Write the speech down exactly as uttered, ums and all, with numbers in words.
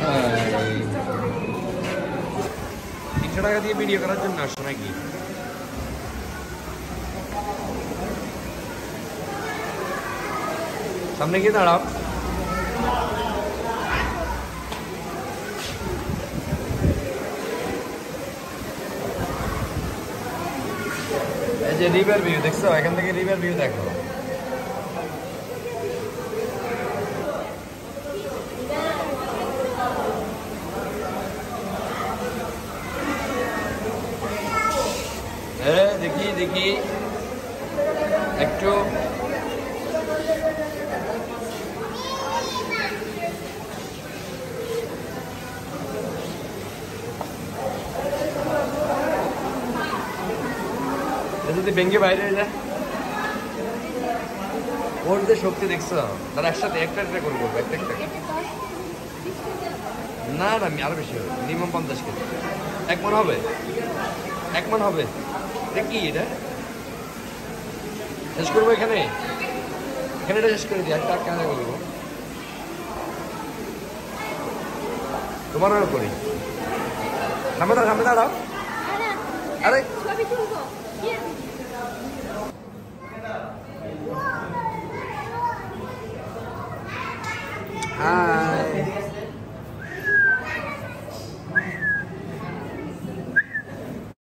তিনশো টাকা দিয়ে ভিডিও করার জন্য আসো নাকি? সামনে গিয়ে দাঁড়াও। এই যে রিভার ভিউ দেখছো, এখান থেকে রিভার ভিউ দেখো। হ্যাঁ দেখি দেখি একটু যদি ভেঙে বাইরে যায় ওর যে শক্তি দেখছো, তারা একসাথে একটা একটা করে করবো, একটা একটা। না না আরো বেশি হবে, মিনিমাম পঞ্চাশ কেজি। এক মন হবে, এক মন হবে। এটা কি এটা শেষ করবো এখানে, এখানে এটা শেষ করে দিই, একটা কেন করবো তোমারও করি। সামনে দাঁড়াও, সামনে দাঁড়াও। আরে হ্যাঁ